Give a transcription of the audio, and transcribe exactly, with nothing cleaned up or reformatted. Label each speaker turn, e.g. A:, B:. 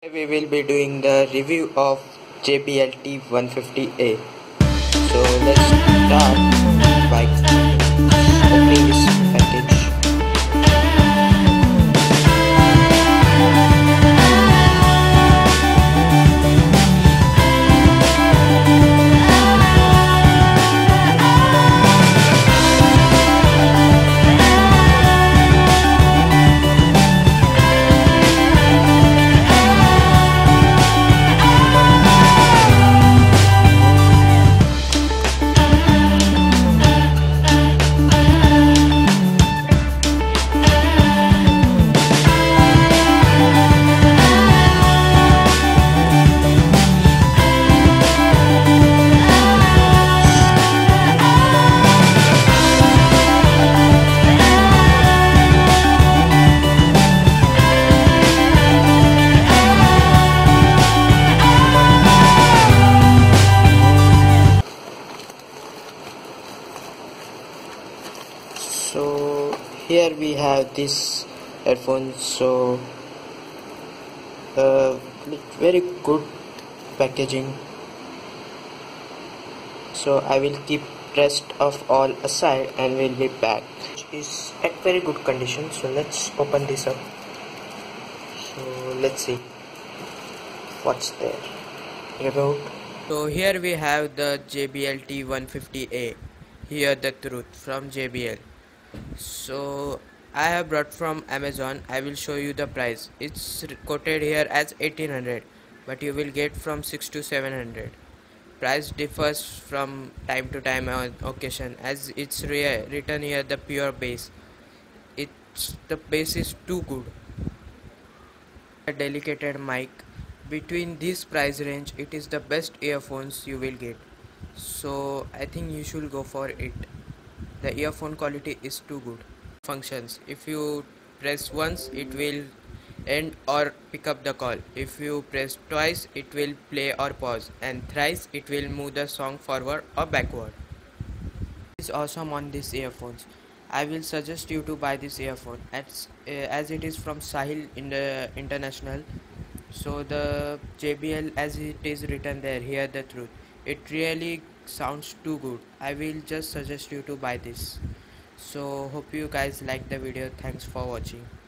A: We will be doing the review of J B L T one fifty A. So let's start by opening this package. So here we have this headphones. So uh, very good packaging. So I will keep rest of all aside and will be back. It's at very good condition. So let's open this up. So let's see what's there. Remote. So here we have the J B L T one fifty A. Hear the truth from J B L. So I have brought from Amazon. I will show you the price. It's quoted here as eighteen hundred, but you will get from six to seven hundred. Price differs from time to time on occasion, as it's re written here the pure bass. It's the bass is too good. A delicate mic. Between this price range, it is the best earphones you will get. So I think you should go for it. The earphone quality is too good. Functions: if you press once, it will end or pick up the call. If you press twice, it will play or pause, and thrice it will move the song forward or backward. It's awesome on these earphones. I will suggest you to buy this earphone as, uh, as it is from Sahil in the International. So the J B L, as it is written there, hear the truth. It really sounds too good. I will just suggest you to buy this. So hope you guys like the video. Thanks for watching.